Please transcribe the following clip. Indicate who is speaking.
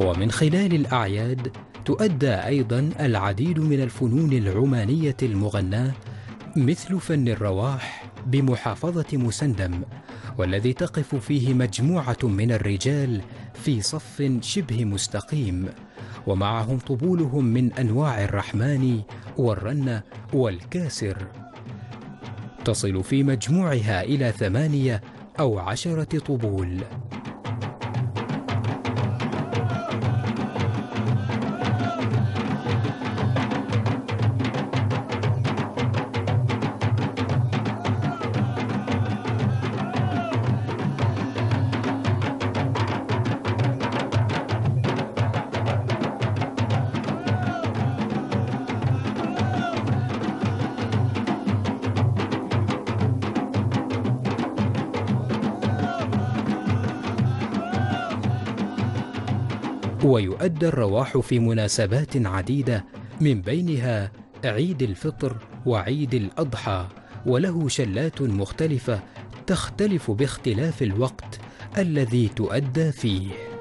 Speaker 1: ومن خلال الأعياد تؤدى أيضا العديد من الفنون العمانية المغناة، مثل فن الرواح بمحافظة مسندم، والذي تقف فيه مجموعة من الرجال في صف شبه مستقيم، ومعهم طبولهم من أنواع الرحمن والرنة والكاسر، تصل في مجموعها إلى 8 أو 10 طبول. ويؤدى الرواح في مناسبات عديدة، من بينها عيد الفطر وعيد الأضحى، وله شلات مختلفة تختلف باختلاف الوقت الذي تؤدى فيه.